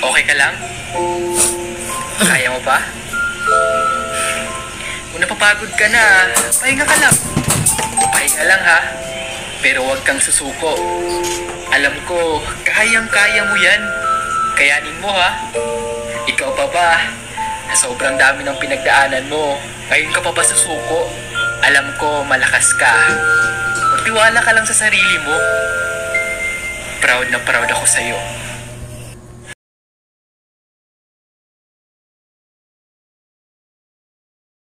Okay ka lang? Kaya mo pa? Kung napapagod ka na, pahinga ka lang. Pahinga lang ha. Pero huwag kang susuko. Alam ko, kayang-kaya mo yan. Kayanin mo ha. Ikaw pa ba? Sobrang dami ng pinagdaanan mo. Ngayon ka pa ba susuko? Alam ko, malakas ka. Magtiwala ka lang sa sarili mo. Proud na proud ako sa'yo.